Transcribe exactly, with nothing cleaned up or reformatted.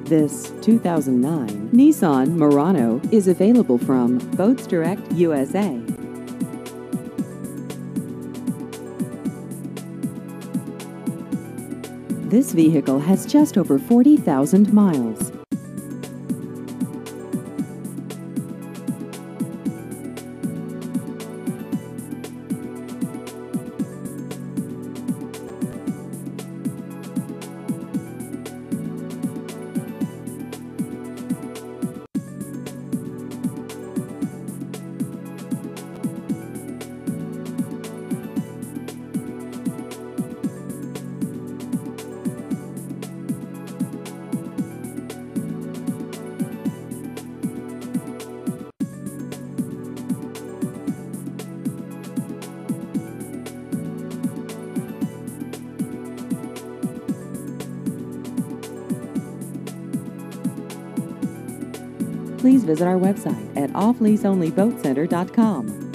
This two thousand nine Nissan Murano is available from Boats Direct U S A. This vehicle has just over forty thousand miles. Please visit our website at off lease only boat center dot com.